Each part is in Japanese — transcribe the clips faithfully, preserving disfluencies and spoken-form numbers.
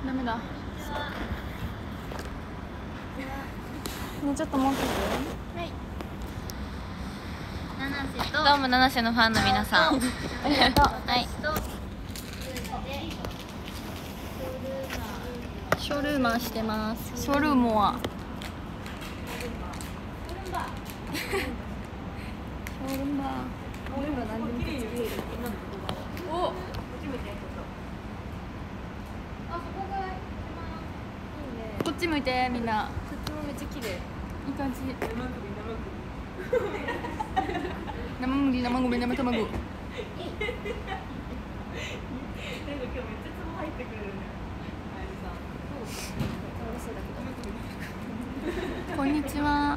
ダメだ。ね、ちょっと持ってて。はい。七瀬と。どうも七瀬のファンの皆さん。ありがとう。はい。ショルーマーしてます。ショルーモア。ショルーマー。お。こっち向いてみんな。こっちもめっちゃ綺麗。いい感じ。生麦、生米、生卵。こんにちは。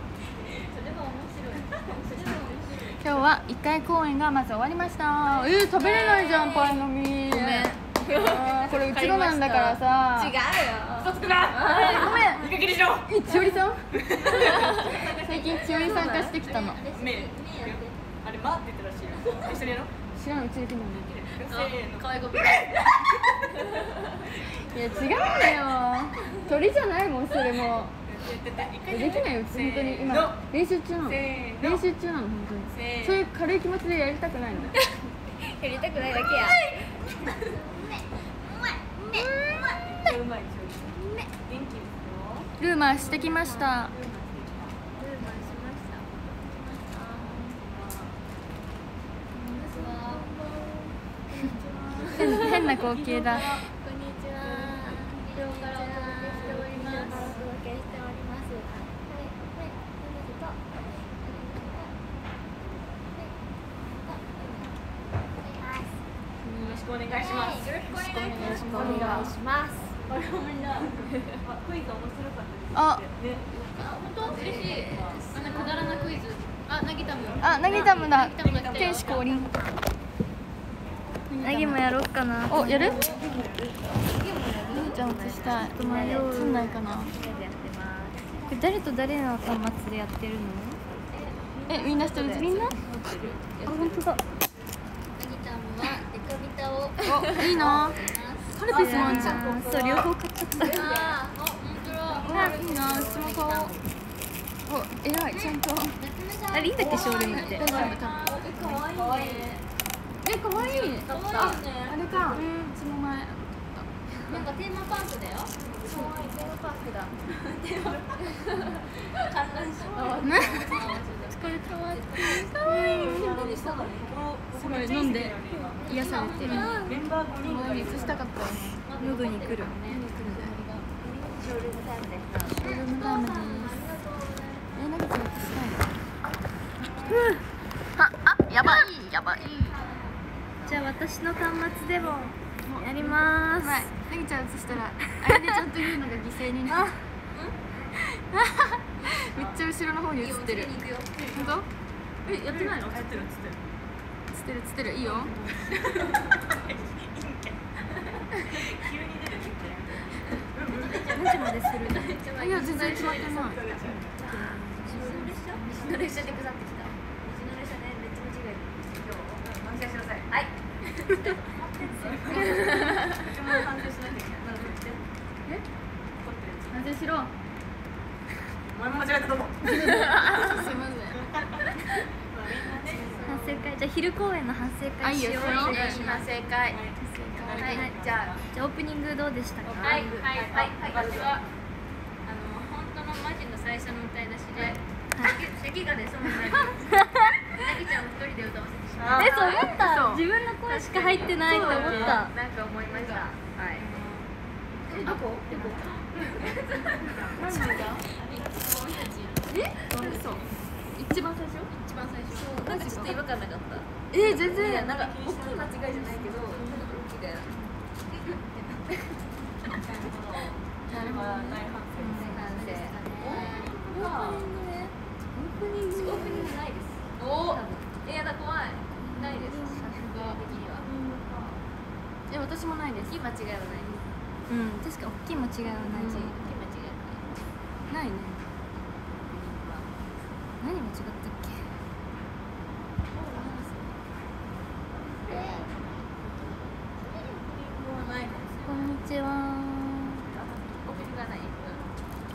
今日はいっかい公演がまず終わりました。えー、食べれないじゃん、パイの実。ごめん。これうちのなんだからさ。違うよ。嘘つくな。ごめん。いい加減にしろ。え、千織さん？最近千織参加してきたの。目。あれ、まって言ったらしいよ。一緒にやろう。知らん、うちできない。せーの。可愛い子。いや、違うんだよ。鳥じゃないもん、それも。できないよ、うち本当に今練習中なの。練習中なの、本当に。そういう軽い気持ちでやりたくないの。やりたくないだけや。ルーマーしてきました。変な光景だ。 お願いします。よろしくお願いします。あれごめんな。クイズ面白かったです。 あ、 本当？嬉しい。あのくだらなクイズ。あ、ナギタム。 あ、ナギタムだ。天使降臨。ナギもやろうかな。お、やる？じゃあ映したい。映んないかな。これ誰と誰の端末でやってるの？え、みんな一人ずつ？みんな？あ、本当だ。お、いいな。カルピスもあんじゃん。そう、両方買っちゃった。あ、本当だ。いいな、うちも買おう。お、偉い、ちゃんと。あれいいんだっけ、ショールームって。大丈夫、多分。可愛いね。え、可愛い。あ、あれか。うちも前。なんかテーマパークだよ。可愛い、テーマパークだ。テーマパーク。観覧車。ね。これ可愛い。可愛い。すごい飲んで癒されてる。メンバーごにんが映したかったよね。喉に来る。ショールームタイムです。ショールームタイムです。え、なんか映したいの？あ、あ、やばい、やばい。じゃあ私の端末でもやります。なぎちゃん映したらあれでちゃんと言うのが犠牲になる。めっちゃ後ろの方に映ってる。本当？え、やってないの？やってる、映ってる。映ってる、映ってる、いいよ。急に出る何時までする？いや、全然決まってない。うちの列車で腐ってきた。うちの列車でめっちゃ間違える。今日反省しなさい。はい。うちも反省しなきゃいけない。え？反省しろ。お前も間違えたと思う。すいません。反省会、じゃあ昼公演の反省会しよう。反省会。はい、じゃあ、じゃあオープニングどうでしたか？はい、はい、はい、私はあの本当のマジの最初の歌い出しで、咳が出そうになり、なぎちゃんを一人で歌わせてしまった。え、そう思った。自分の声しか入ってないと思った。なんか思いました。はい。え、どこ？どこ？何が？え？嘘。一番最初？一番最初。なんかちょっと違和感なかった。え、全然。なんか大きい間違いじゃないけど。みたいな。なるほど。大反省。大反省。オープニングね。オープニング。オープニングないです。おお。え、やだ、怖い。ないです。さすが的には。え、私もないです。大きい間違いはないです。うん、確か大きい間違いはないし。大きい間違いはない。ないね。何間違ったっけ？こんにちは。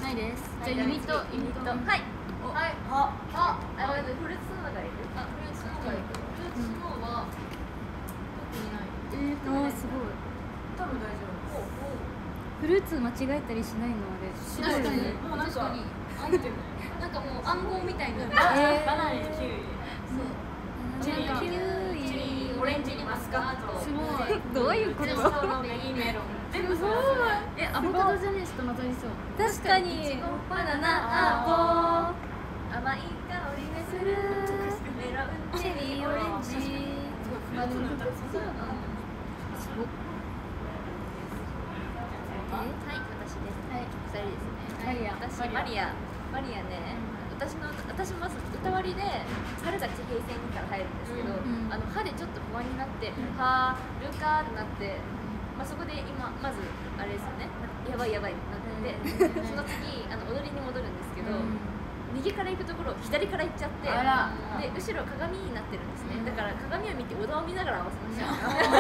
ないです。じゃあユニットユニット。はい。 はい。あ、あ、あ、まずフルーツスノーからいく。あ、フルーツスノーからいく。フルーツスノーは特にない。 えーとすごい。 多分大丈夫。 フルーツ間違えたりしないのあれ。 確かに。もうなんかなんかもう暗号みたいな。 えーバナナにキウイ。そう。チェリー、 キウイチェリー、オレンジにマスカット。 すごい。どういうこと？ ストロベリーメロン。全部そう。 え、アボカドじゃねえしトマトにそう。確かに。 いちご、バナナ、アボ。甘い香りがする。メロン、チェリー、オレンジ。まあでもそうだな。すごっ。はい、私です。はい、ふたりですね。 マリア。 私、マリア。マリアね。私の私まず歌割りで春が地平線にから入るんですけど、 うん、 あの歯でちょっと不安になって「はールカー」ってなって、まあ、そこで今まずあれですよねやばいやばいってなってて、その次あの踊りに戻るんですけど、うん、右から行くところ左から行っちゃってで後ろ鏡になってるんですね。だから鏡を見て小田を見ながら合わせました。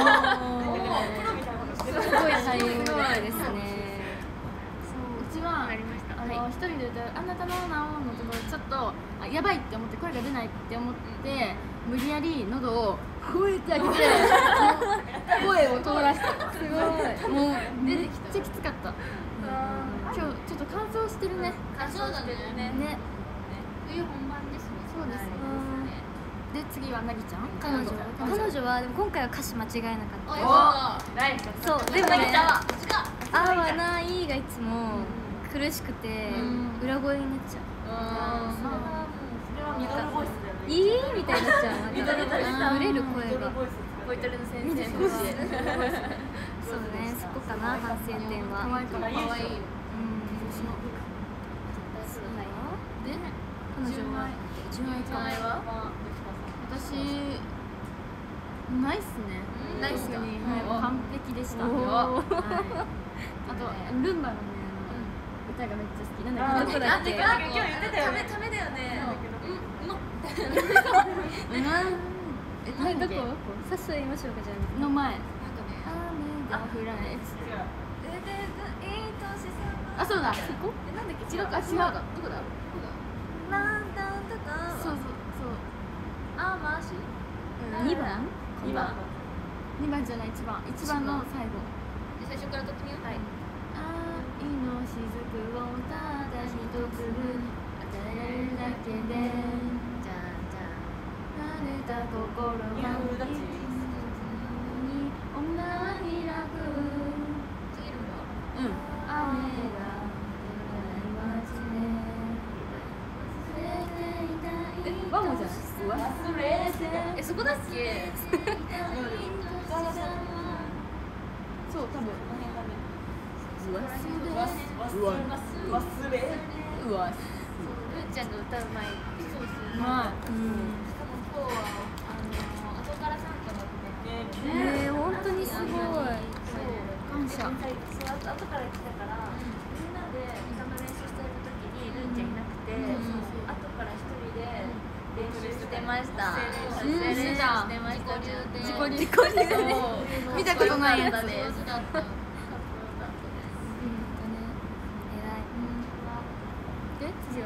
すごい才能ですね。一番あの一人で歌う「あなたの名を」のところちょっとあやばいって思って声が出ないって思って無理やり喉をこうやってあげて声を通らせた。すごいもうめっちゃきつかった。今日ちょっと乾燥してるね。 乾燥してるね。 ね冬本番ですね。 そうですね。で次はなぎちゃん。 彼女彼女はでも今回は歌詞間違えなかった。 そうでもね「あはない」がいつも苦しくて裏声になっちゃう。 ああ、それはミドルボイスだよね。 いいみたいになっちゃう。 ミドルボイス。 ブレる声が。 ボイトレの先生。 そうね、そこかな反省点は。 可愛いから可愛い。うん。 で彼女は純愛か。私ナイスね。 ナイスか。 完璧でした。あとルンバのね歌がめっちゃ好き。なんだっけ？どこだっけ？ 今日言ってたよね。ためだよね。うん、 うん。え、どこ？さっさ言いましょうかじゃあ。 の前。 なんかね。 雨が降らない。 あ、 あ、そうだ。そこ？ え、なんだっけ？ 違うか、違うか。どこだ？ なんだんだか。 そうそうそう。 あ、マーシ。 二番？ 二番。 二番じゃない、一番。一番の最後。 最初から撮ってみよう。はい。 愛の雫をただ一粒与えられるだけでじゃんじゃん慣れた心は一つに女は開く。 次のはうん。雨が降らない街で忘れていたい。え、ワンモじゃない？忘れて。 え、そこだっけ？ そう、多分。 忘れ忘れうわ。 ルンちゃんが歌う前そうそうまあ、 しかも今日はあの後から参加だったえー、本当にすごい。 感謝。 そう、後から来たからみんなで歌の練習してる時にルンちゃんいなくて後から一人で練習してました。 練習だ。 してました。 自己流。自己流。見たことないやつ。 上手だった。 で、次は？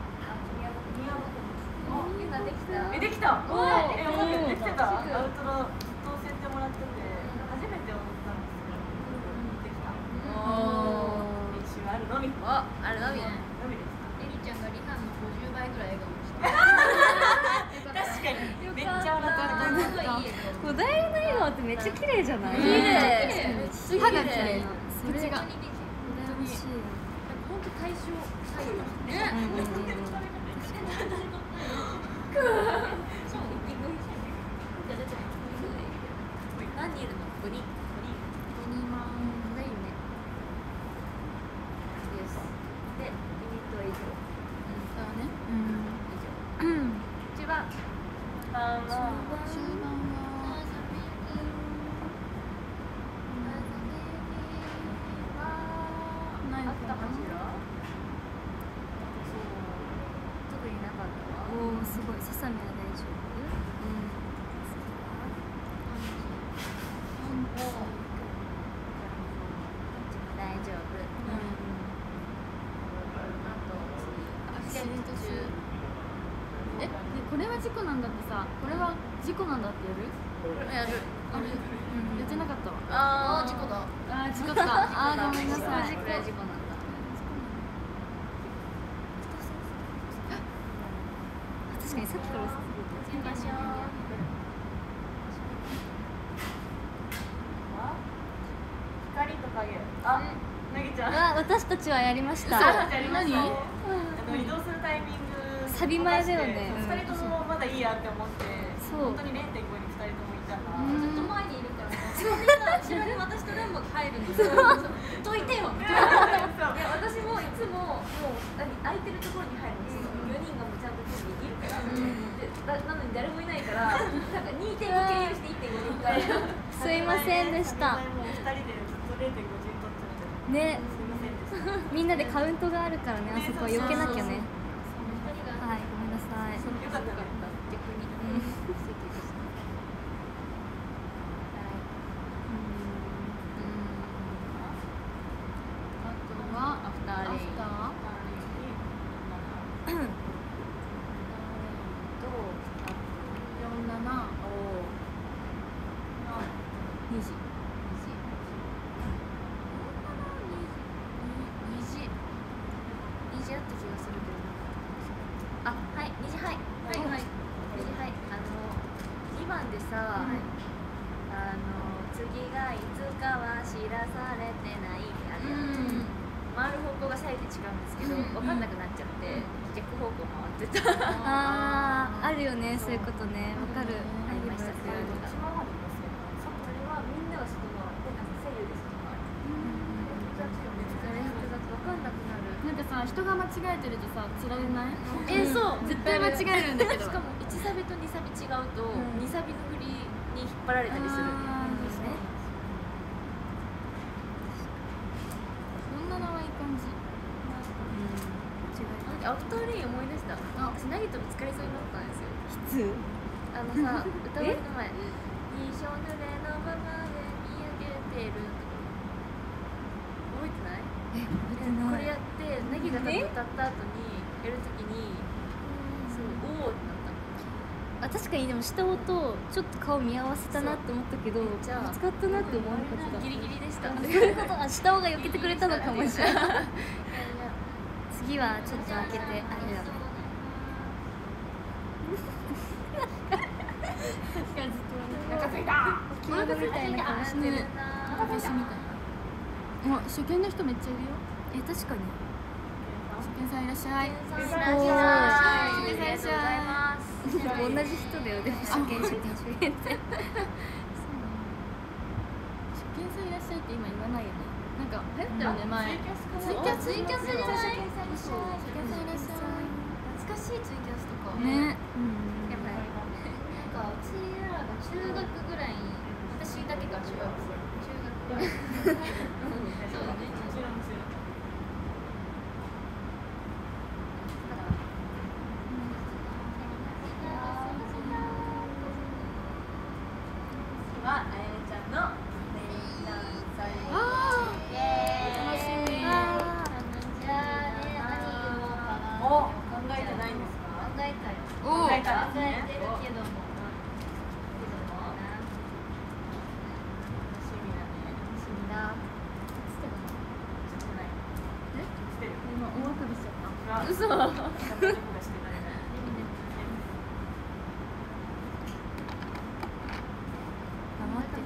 みんなできた。 え、できた。 おーえ、待って、できてた。アウトロ当選ってもらってて、初めて踊ったんですけど、できた。 おー。 練習あるのみ。 お、あるのみ。 のみです。 エリちゃんがリハのごじゅうばいぐらい笑顔して確かに。めっちゃ笑った。 すごいいい笑顔。 小平の笑顔ってめっちゃ綺麗じゃない？ 綺麗。 歯が綺麗な。 それが口が。 羨ましい。 本当対象最後だね。何人いるの？五人。五人マンだよね。です。で、ユニットは以上。 そうね。 以上。一番。 あー、まあ。 終盤は。ないあったかしら？特になかったわ。 おお、すごい。ささみは大丈夫？ うん。 んだってさ、これは事故なんだってやる？ やる。 あれ、やってなかったわ。 ああ事故だ。 あー、事故った。あー、ごめんなさい。 これ事故なんだ。 確かにさっきから行きましょう。 光と影。あ、なぎちゃん。 あ、私たちはやりました。 あ、やりました。 何？ あの移動するタイミング。 サビ前だよね。 二人ともまだいいやって思って。 そう本当に れいてんご に二人ともいたら。 ずっと前にいるからね。後ろに私とレンマが入るんですよ。どいてよ。いや私もいつももう何空いてるところに入るんですよ。よにんがもうちゃんといるから。でななのに誰もいないから、なんか にてんご 経由して いってんご に行ったり。 すいませんでした。 もう二人でずっと れいてんご 陣取っちゃって。 ね、 すいませんでした。 みんなでカウントがあるからね、あそこは避けなきゃね。 ふたりがはい、ごめんなさい。 よかったね。 逆に。 うん奇跡でした。 あとはアフターレイン。 アフター？よんなな。にじ。 にじあった気がするけど。あ、はい、にじはい。はいはい。にじはい。あのにばんでさ、あの次がいつかは知らされてないってあるやん。回る方向が左右で違うんですけど、分かんなくなっちゃって逆方向回ってた。 あー、あるよね、そういうことね。わかる。 ありました。それどっち回りですよ。 はみんなが外回りで、なんか左右で外回り。複雑よね。複雑分かんなくなる。 なんかさ、人が間違えてるとさ、つられない？ え、そう。 絶対間違えるんだけど。 しかもいちサビとにサビ違うと、 うんにサビの振りに引っ張られたりする。 あーですね。そんなのはいい感じ。 アフターレイン思い出した。 あ私ナギとぶつかりそうになったんですよ。 普通。 あのさ、歌わりの前。一生濡れのままで見上げてる。覚えてない？ え、覚えてない。 これやってナギが多分歌った後にやるときに、そうおおってなった。 あ、確かにでも下音ちょっと顔見合わせたなって思ったけど、ぶじゃあつかったなって思わなかった。 ギリギリでした。 そういうこと、あ、下尾が避けてくれたのかもしれない。 いやいや次はちょっと開けて、あれだね。 なんかついた。 キーワードみたいな顔してる。 私みたいな。あ、初見の人めっちゃいるよ。 え、確かに。 初見さんいらっしゃい。 いらっしゃい。 おーありがとうございます。 同じ人だよ、でも初見初見初見って。 初見さんいらっしゃいって今言わないよね。なんか流行ったよね前。ツイキャスツイキャスじゃない？ 初見さんいらっしゃい。 懐かしいツイキャスとか。 ね。 うん。 やっぱりなんかうちらが中学ぐらいに、私だけか中学生。中学。そうだね。はあやねちゃんのメインダンサー。 あイエーイ。 楽しみ。 じゃあね、何言おうかな。 お、考えてないんですか。 考えたよ。 おお。 考えた考えてるけども。 楽しみだね。 楽しみだ。 してない。してる。 今大あくびしちゃった。 あ、 嘘。 頑張ってことがしてない。 黙ってて。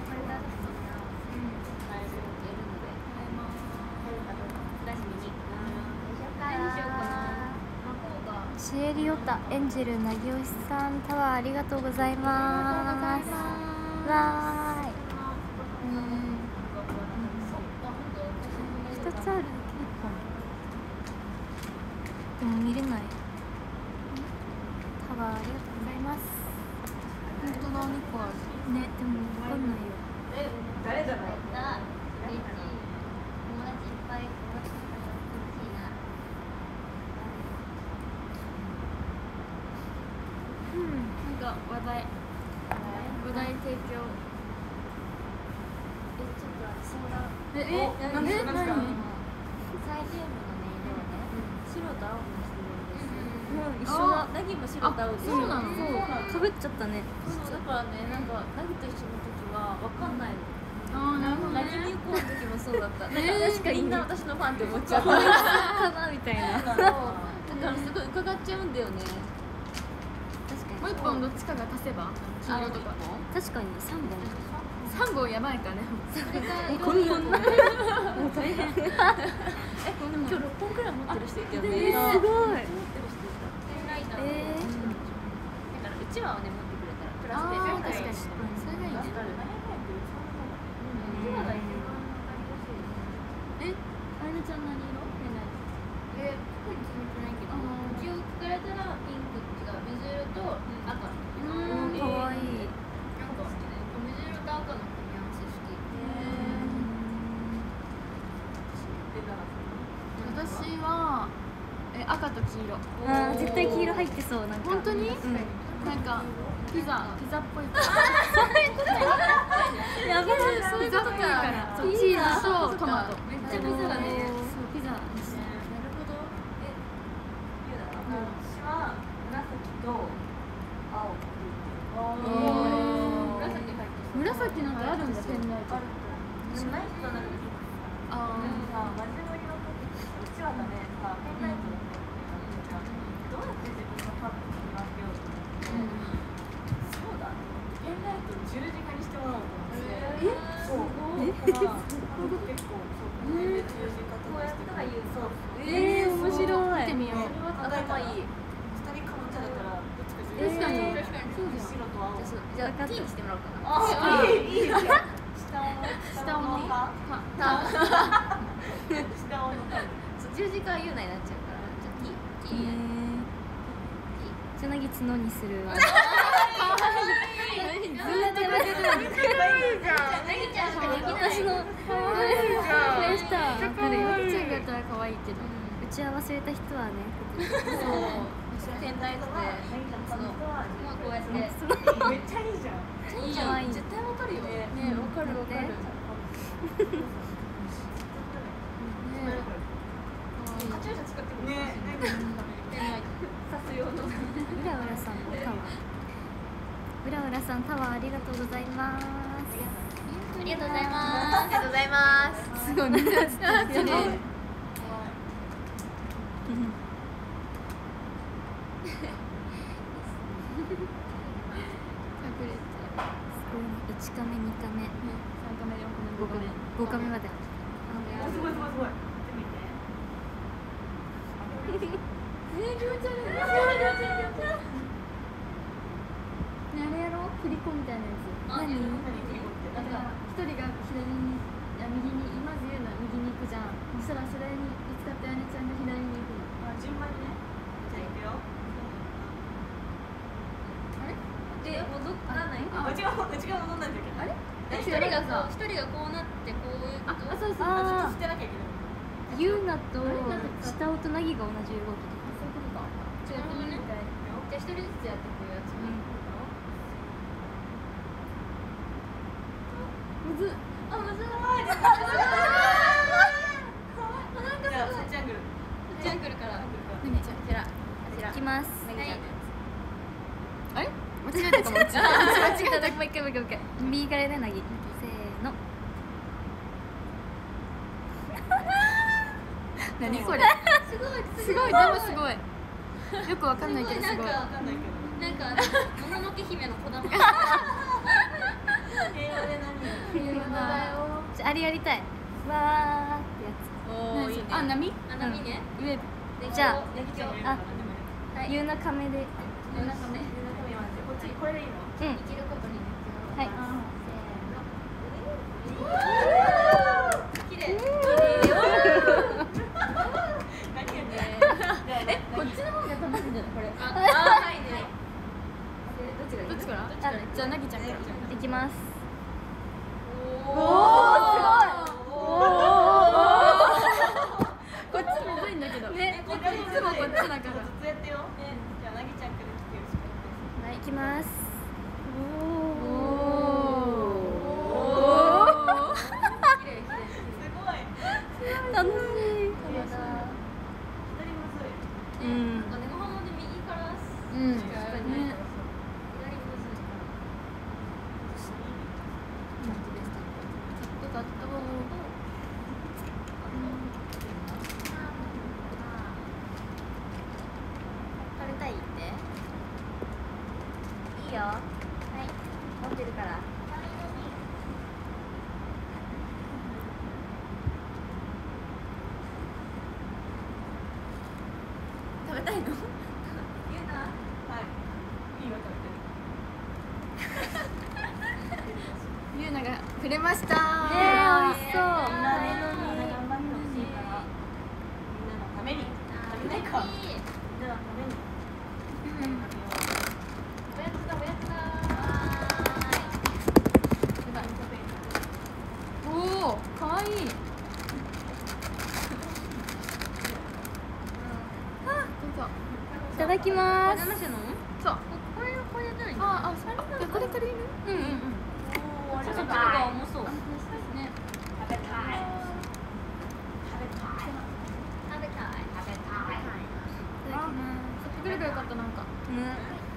シエリオタ、エンジェル、なぎおしさん、タワーありがとうございます。わーい。うん。二つある。でも見れない。タワーありがとうございます。 本当だ、にこある。 ね、でもわかんないよ。 え、誰じゃない。 なんか話題。話題提供。え、え、なんで、何？ サイリウムの音色はね、白と青の質問です。 一緒だ。 ナギも白と青でしょ。 そうなの。 かぶっちゃったね。 そうだからね、なんかナギと一緒の時はわかんないの。 ああ、なるほどナギね。 入校の時もそうだった。なんか確かにみんな私のファンって思っちゃう。 かなみたいな。 だからすごい伺っちゃうんだよね。 もう一本どっちかが足せば黄色とか。 確かに三本。 三本やばいかね。 え、こんな。もう大変。 え、今日六本くらい持ってる人いたよね。 すごい。 持ってる人いた。ペンライター。 えーだからうちわをね持ってくれたらプラスであーペンライター。 確かにそれがいいね。え、あやなちゃん何色？ペンライえ、特に決めてないけど、一応聞かれたらピンク違う水色と赤。 うん、かわいい。 なんか好きね。水色と赤の組み合わせ好き。 私はえ赤と黄色。 あー、絶対黄色入ってそう、なんか。 本当に？ うん。 なんかピザピザっぽいから。 やばい。 ピザっぽいから。そうチーズとトマト。 めっちゃピザだね。 そうピザ。 なるほど。え、ゆうだな。 私は紫と青おー。紫入ってそう。 紫なんかあるんだペンライト。 でもない人はなんかあでもさ、マジノリの時ってさ、うちわがね、さ、ペンライトだったりどうやって自分のファンに見分けようと思って、そうだ、ペンライトを十字架にしてもらおうと思って、 えそう、だから、結構、そう、十字架とかしてくれる。そう、 えー、面白い。 見てみよう。 頭いい。 二人かぼちゃだったら、どっちか十字確かに架確かにそうじゃん。白と青。 じゃあ T にしてもらおうかな。 あ、いい、いいですよ。下を、 下をね下たをのか。 そう十字架は言うなになっちゃうから、じゃあ T。 え T。 ー。つなぎ角にする。私の。可愛いじゃん。した。わかるよ。 ちゃんがやったら可愛いけど。 打ち合わせた人はね。 そう。ペンライトで、その、まあこうやって。 めっちゃいいじゃん。 いいじゃん。絶対わかるよ。ね、わかるわかる。カチューシャ作ってくれる。 ね、 ペンライト。さす用の。 うらうらさんのタワー。うらうらさんタワーありがとうございます。 ありがとうございます。ありがとうございます。 すごいみんなつってる。 いちカメ、にカメ、 三カメ、四カメ、五カメ。 ごカメまで。 すごいすごいすごい。見てみて。 えー、気持ち悪い。ね、あれやろ、振り子みたいなやつ。 何？ なんか一人が左に、いや右に、まず言うのは右に行くじゃん。そしたらそれにぶつかってあやねちゃんが左に行くの。 あ、順番にね。じゃあ行くよ。 で、戻らない。 あ、うちがうちが戻んないといけない。あれ？ 一人がさ、一人がこうなってこういうこあ、 と。 あ、そうそう。 あ捨てなきゃいけない。 ゆうなと下尾となぎが同じ動き。 そういうことか。 じゃあやってみるみたい。じゃあ一人ずつやってくやつ。 むずっ。 あ、むずい。 じゃあ、セッチアングル。 ジャングルから。 なぎちゃん。 こちら。こちら。 いきます。 はい。 あれ？間違えたかも。 間違えた。もう一回もう一回もう一回。右からねなぎ。せーの。 何これ？ すごい。 すごい、でもすごい。よくわかんないけどすごい。 なんかわかんないけど。 なんかもののけ姫の子玉。 平和で何？ 平和だよ。 じゃああれやりたい。わーってやおおいいね。 あ、波？ あ、波ね。 ウェーブ。 じゃあネギちゃん。 あはつ。ゆうなカメで。 なんかね。 こっちこれでいいの？ うん。 生きることにね。 はい。 綺麗。 何やねん。 え、こっちの方が楽しいんじゃないこれ。あ、はいね。どっちがいい？ どっちから？ どっちから？ じゃあなぎちゃんから。 いきます。 おこっちむずいんだけど。ね、こっちいつもこっちだから。 ずっとやってよ。じゃあ、なぎちゃんから来てよろしくお願いします。 はい、いきます。 おお。綺麗綺麗。 すごい。 楽しい。 一人むずい。 うん。 なんかね、モハモで右べたいの？ 言うな。はいいいよ食べて。 ゆうながくれましたえー、美味しそう。 みんなで頑張ってほしいからみんなのために食べないかみんなのためにおやつだおやつだおお、かわいい。あ、どうぞ。 いただきます。 そう。 これこれじゃないの？ あ、あ、それこれ借りる？うんうんうん。 ちょっとこれが重そう。ね。 食べたい食べたい食べたい食べたい。 いただきます。 買ってくればよかったなんか。 ね。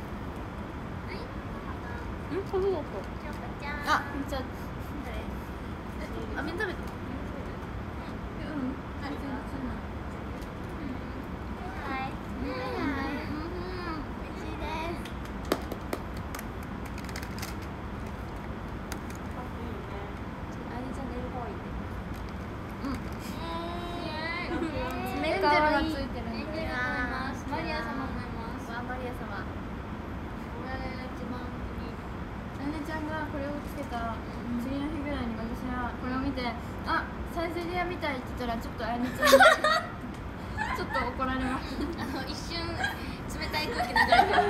うん、そうだった。あ、めっちゃ。 あ、みんな食べた。 うん。 はい。 うん。 美味しいです。 あれじゃ寝る方がいいね。 爪かわいい。 エンジェルがついてるんだよ。 マリア様もいます。わ、マリア様。これが一番いい。 あやねちゃんがこれをつけた次の日ぐらいに私はこれを見て、あ、サイゼリヤみたいって言ったらちょっとあやねちゃんにちょっと怒られます。 あの一瞬冷たい空気流れてる。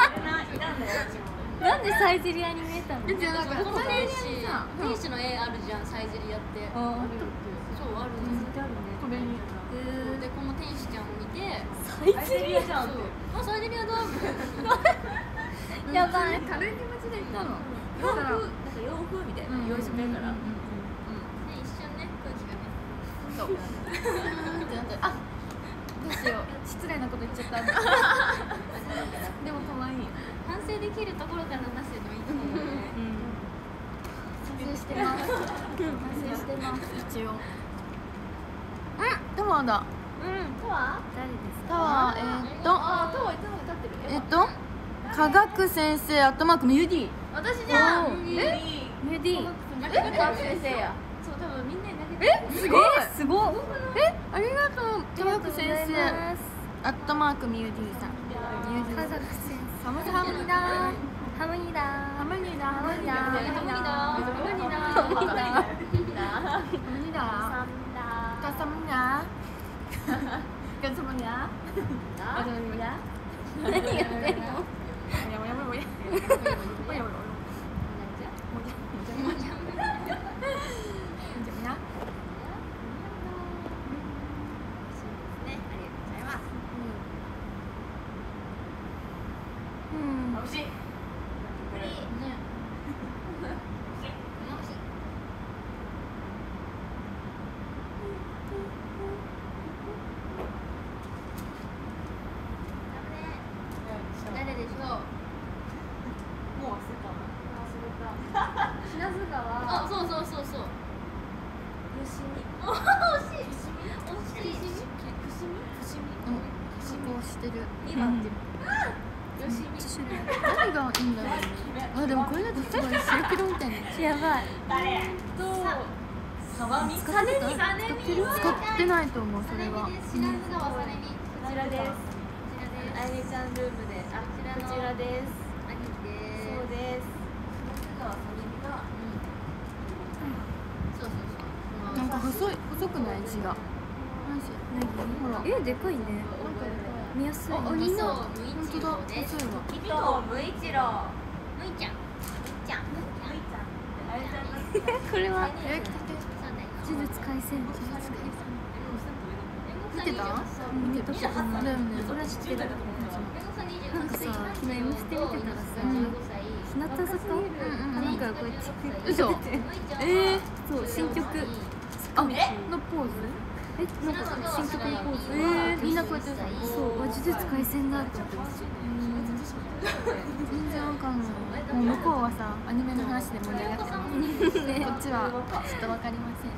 なんでサイゼリヤに見えたの？ じゃあなんかこのサイ天使ゼリヤにさ、 天使の絵あるじゃん、サイゼリヤって。 あそうあるんです。 これにでこの天使ちゃんを見て、 サイゼリヤじゃん。 あ、サイゼリヤだみたいな。 やばい。 軽い気持ちで言ったの。 洋服なんか洋服みたいな言われてないから。 うんうんうんね、一瞬ね空気がね。 そう。ってなってあ、どうしよう、失礼なこと言っちゃった。でも可愛い。 反省できるところから話すのいいと思うね。 反省してます。反省してます一応。うん、タワーだ。 とは？ 誰ですタか？ ワー、えーっと、 あ、とはいつも立ってる。 えっと、科学先生アットマークミューディ。 私じゃん。 おーえ？ メディ。 え？先生や。そう多分みんなに投げて。 え、すごい。 すごい。 え、ありがとう。科学先生ます。 アットマークミューディさん。ミューディ家族先サムハムニダ。 ハムニダハムニダ。ハムニダ。 ハムニダハムニダ。ハムニダ。 ハムニダハムニダ。ガサムニャ。ガサムニャ。ガサムニャ。 何やってんの？ もやもやもやもや。もやもやもや。 うん。 美味しい誰でしょう？ もう忘れた品津川。あ、そうそうそうそう。 よしみ惜しい。惜しい。 伏見伏見そこをしてる。 今ってる。よしみ。 何がいいんだろうね。あ、でもこれだとすごい白黒みたいな。 やばい。 誰と。 さわみ使ってた？ サネミ。 使ってないと思うそれは。 品津川サネミ。こちらです。あやねちゃんルームで。あ、こちらです。兄貴です。そうです。品津川サネミが。そうそうそう。 なんか細い細くない字が。マジ。ほら。 え、でかいね。見やすい。 お鬼の無一本当だ。 郎です。 細いわ。 伊藤無一郎。むいちゃん。むいちゃん。むいちゃん。あやちゃんが好きだ。 これはえ、来てて。 呪術廻戦。呪術廻見てた？ 戦。見てたことない。 だよね。 それは知ってる。なんかさ、昨日 M ステ見てたらさ、日向坂なんかこうやって嘘。えー。 そう新曲。 あ、のポーズ？ え、なんか新曲のポーズ。 えー、みんなこうやってる。 そう、あ呪術廻戦だと思ってます。 全然わかんない。もう向こうはさ、アニメの話で盛り上がってます。こっちはちょっとわかりません。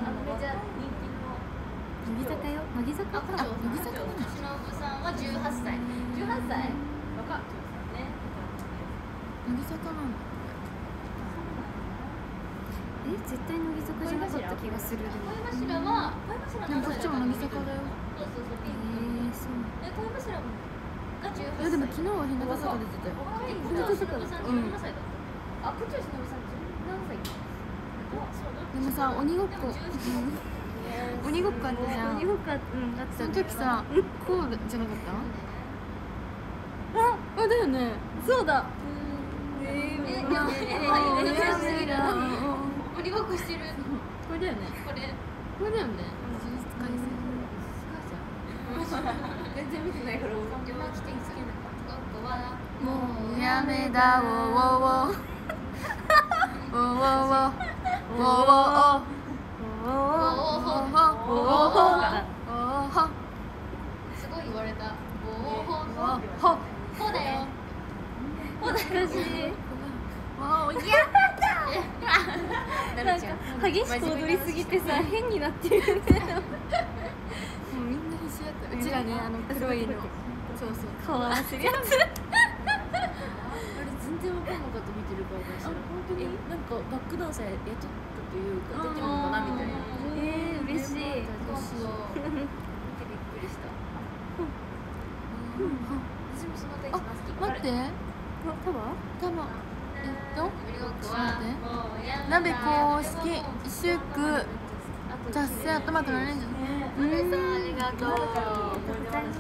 乃木坂よ。乃木坂か。 あ、乃木坂なんだ。 しのぶさんはじゅうはっさい。じゅうはっさい。若っ。ね。 乃木坂なんだ。 え絶対乃木坂じゃなかった気がする。でも恋柱は恋柱でもどっちも乃木坂だよ。 そうそうそうピンえー、そう。 え恋柱がじゅうはっさい。 いやでも昨日は日向坂出てたよ。 日向坂だった。うん。あ、こっちはしのぶさん何歳？ でもさ、鬼ごっこ鬼ごっこあったじゃん。 鬼ごっこうんだったその時さ、こうじゃなかった？あ、あだよね。 そうだ。 ええ、 うわ鬼ごっこしてる。 これだよね。 これ。 これだよね。 全然見てないから。今来てんすけど。ごっこはもうやめだ。おおお。おおお。おおお。 おお。 すごい言われた。おおほほほほだよ。ほだよ。 わおいやなんか激しく踊りすぎてさ変になってるよね。 もうみんな必死だった。うちらね、あの黒いのそうそう顔合わせるやつ。 あれ全然わかんなかった見てる顔がしたら本当になんかバックダンサーやっとったというか出てるのかなみたいな。 えー、嬉しい。 嬉しい。 見てびっくりした。私もその歌一番好き。 待ってタワー？ 多分えっと鬼ごっこちょっと待ってはもうやめ鍋公式祝達成頭からねんじゃん。うんありがとう。ありがとうございます。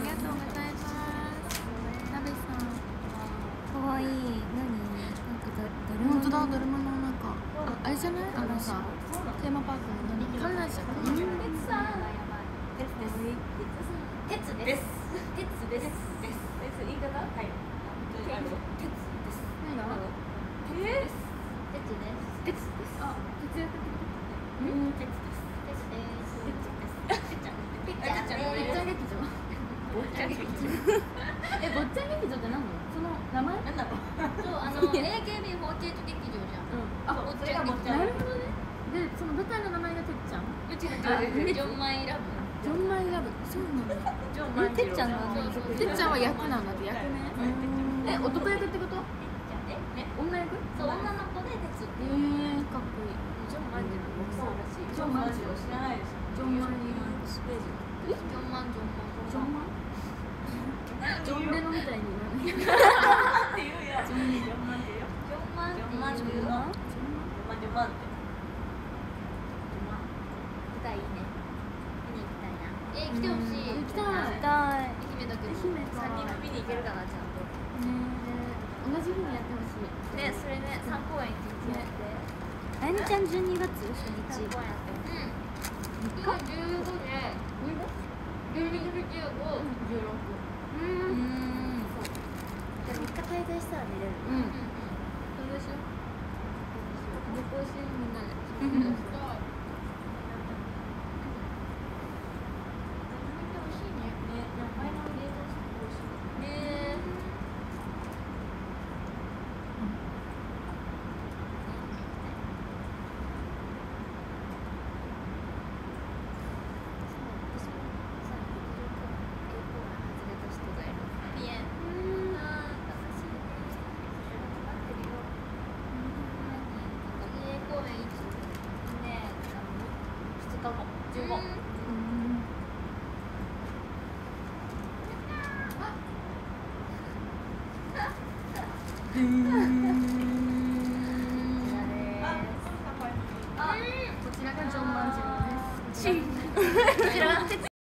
鍋さんかわいい。何？なんかだ誰も本当だ、だるまのなんかああれじゃない？あのさテーマパークの何観覧車かな。 鉄さん。鉄です。鉄です。鉄です。です。言い方？はい。鉄です。 何が？ 鉄です。鉄です。鉄です。あ、鉄やってる。うん、鉄です。鉄です。鉄です。鉄ちゃん。鉄ちゃん。 めっちゃ劇場。 ぼっちゃん劇場。 え、坊ちゃん劇場って何なの？その名前？ なんだろう。そう、あの エーケービーフォーティーエイト 劇場じゃん。 あ、 ぼっちゃん劇場。 なるほどね。で、その舞台の名前がてっちゃん。 うちがジョンマイラブ。 ジョンマイラブ。そうなんだ。 ジョンマイてっちゃんのそうそう。 てっちゃんは役なんだって役ね。え、男役ってこと？ え、ね。 女役？ そう、女の子で鉄っていう。 ええ、かっこいい。 ジョンマンジのボクサーらしい。 ジョンマンジ知らないです。 ジョンマイステージ。 ジョンマンジョンマン。 ジョンマン？ジョンレノみたいになる。 って言うやん。ジョンマンって言うよ。 ジョンマンっていう。 ジョンマンっていうの。ジョンマンって。 舞台いいね。見に行きたいな。え、来てほしい。 行きたい。 たい。 愛媛だけど。 愛媛か三人見に行けるかなちゃんと。 同じ日にやってほしい。 ね、それね、三公演一日やって。 あやみちゃんじゅうにがつ初日。 三公演やって。うん。今十五で。十二、十五、十六。 うーん。じゃあみっか滞在したら見れる。 うん。そうでしょ。旅行しみんなで。 見てほしいね。ね、ファイナルデートしてほしい。ね。十五。 こちらがジョン万次郎です。 こちらが鉄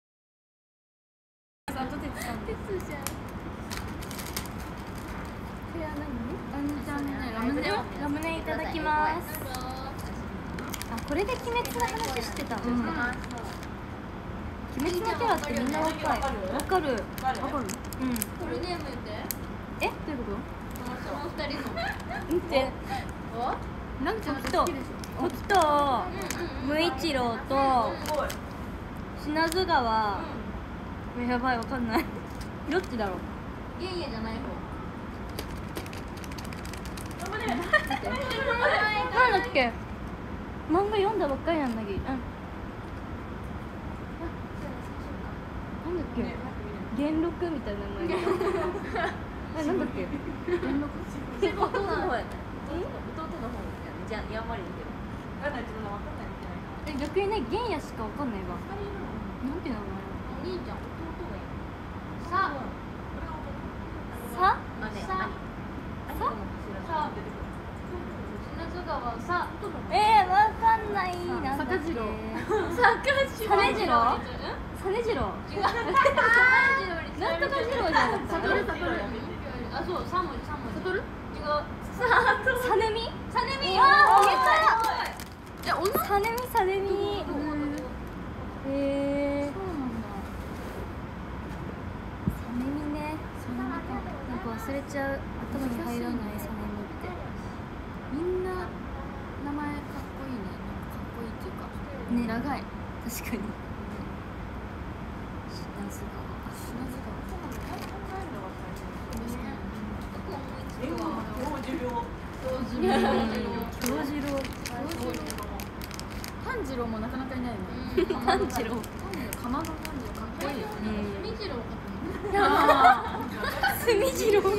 さんとてつさん。 鉄じゃん。 これは何？ あんちゃんね、ラムネ。 ラムネいただきます。あ、これで鬼滅の話してたんですね。鬼滅のキャラってみんな若い。わかる。わかる。 わかる。 うん。 フルネーム言って。 え？ どういうここの二人の。 見て。 お？ と？なんちゃん好きでしょ。 北斗、無一郎と品津川。やばい、わかんない。どっちだろう。 ゲンヤじゃない方。 なんだっけ。漫画読んだばっかりなんだけど。うん。なんだっけ。元禄みたいな名前。あ、なんだっけ。 弟の方やった。弟の方やね。じゃあやんわり見てる。 ないと分かんないみたいな。 え、逆にね、玄也しかわかんないわ。 二人いるの。 なんて名前？ お兄ちゃん、弟がいる。 さ、 これが弟。 さ、 まあね、 さ、 さ、さ、出てくる。 品津川さ、 えー、わかんない。なんだっけ。 坂次郎実郎？実郎？ 違う。 なんとか次郎じゃなかった？ 悟る悟る。あ、そう、三文字三文字。悟る？違う。 さねみ？ さねみ。 あー、 え、女さねみさねみ。へえ。 そうなんだ。 さねみね。なんか忘れちゃう。頭に入らないさねみって。 みんな名前かっこいいね。なんかかっこいいっていうか、 ね、 長い。 確かに。品津川。 品津川。 英語の教授料。 教授郎。 炭治郎もなかなかいないよね。 炭治郎。 鎌田炭治郎かっこいいよね。 みじろうかすみじろう。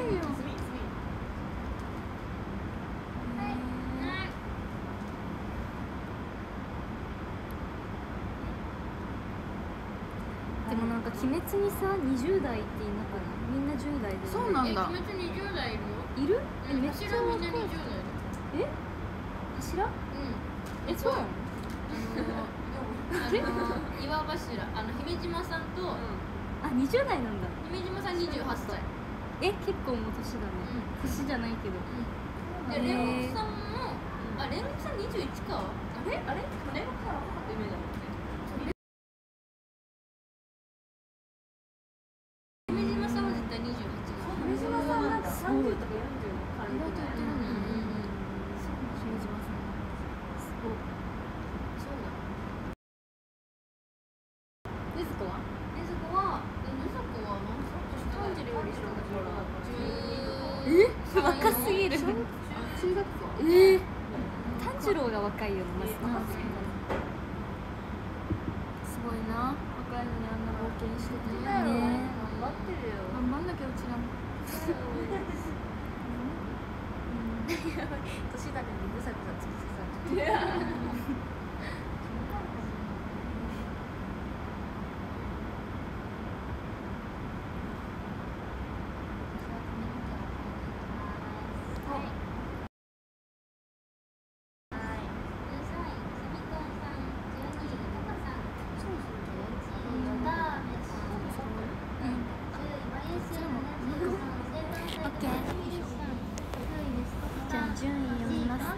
でもなんか鬼滅にさ、にじゅう代っていなくない？みんなじゅう代で。 そうなんだ。 え、鬼滅にじゅう代いるよ。 いる？え、めっちゃ柱みんなにじゅう若い。 代。 え？柱？ うん。 え、そうなの？ あの岩柱、あの姫島さんとあ、にじゅう代なんだ。 姫島さんにじゅうはっさい。 え、結構もう年だね。年じゃないけど。 で、煉獄さんも、あ、煉獄さんにじゅういちか。あれ、あれ、煉獄さん若かったイメージある。姫島さんは絶対にじゅうはちだ。 姫島さんなんか三十とか四十の感じ。 意外と言ってるね。 姫島さん。すごい。 そうだ。 禰豆子は？ ねずこは、え、ねずこは何歳？炭治郎より下だからえ？若すぎる。 中学校。 ええ。炭治郎が若いよね、まず。 すごいな。若いのにあんな冒険してて。 ね。 頑張ってるよ。 頑張んなきゃうちらも。 年だけにぐさぐさつき刺さって。 じゃあ順位読みますね。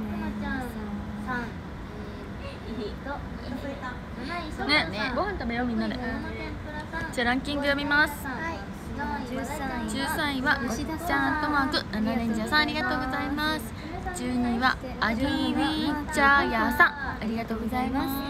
ね、ご飯食べようみんなで。じゃあランキング読みます。 じゅうさんいじゅうさんいはおっちゃんとマーク、ナナレンジャーさんありがとうございます。じゅうにいはアリウィチャヤさんありがとうございます。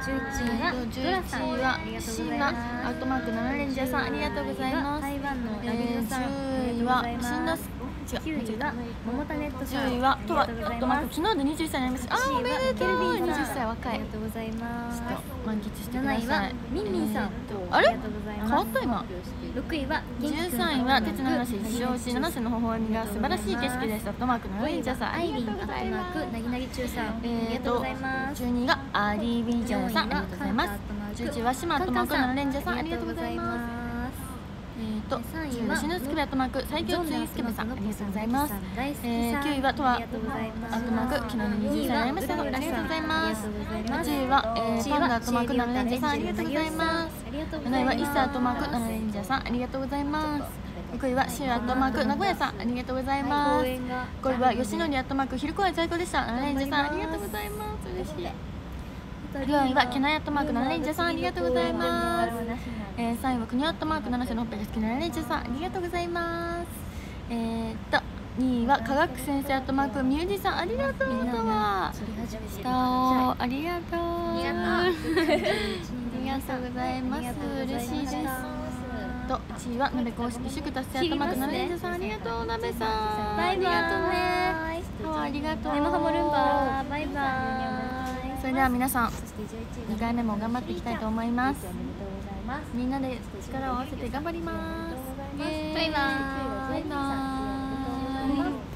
じゅういちいはじゅういちいはシマアットマークナナレンジャーさんありがとうございます。 台湾のえラビードさん、 じゅういはしんのす違うきゅういは桃田ネットじゅさん、 ういはとはアありがとうございットマーます。 ク昨日でにじゅっさいになりました。あーおめでとう。にじゅっさい若い。 ありがとうございます。 ちょっと満喫してくなないはださい。 ミンミンさん、 あれありがとうござい変わます。 った今。 ろくいはじゅうさんいは鉄の話一生し七瀬の微笑みが素晴らしい景色です。アットマークナナレンジャーさんあアイリンりがとうごアットマざいます。 ークなぎなぎ中さん、あえーりがとうごとざいます。 じゅうにいがアリビジョーさんありがとうございます。じゅういちいはシマアットマークナナレンジャーさんありがとうございます。えーとさんいじゅういはシヌスケベアットマーク最強ツイスケベさんありがとうございます。 大好きさん、 えーきゅういはとはありがとうございます。 アットマーク昨日のにじゅっさいになりましたのでありがとうございます。じゅういは、えー、パンダアットマークナナレンジャーさんありがとうございます。なないはイッサアットマークナナレンジャーさんありがとうございます。ろくいはシュアットマーク名古屋さんありがとうございます。ごいは吉野にアットマーク昼公演最高でしたナナレンジャーさんありがとうございます。嬉しい。よんいはケナイアットマークナナレンジャーさんありがとうございます。えー、さんいは国アットマークななせんろっぴゃく好きナナレンジャーさんありがとうございます。えー、っとにいは科学先生アットマークミュージさんありがとうとは下をありがとうありがとうございます。嬉しいです。といちいは鍋公式祝達成アットマークナナレンジャーさんありがとう鍋さんバイバイ。 ありがとうね。ありがとう。 ネモハモルンバー、バイバイ。 それでは皆さんそしてじゅういちいにかいめも頑張っていきたいと思います。 おめでとうございます。 みんなで力を合わせて頑張ります。イエーイバイバイ。 バイバイ。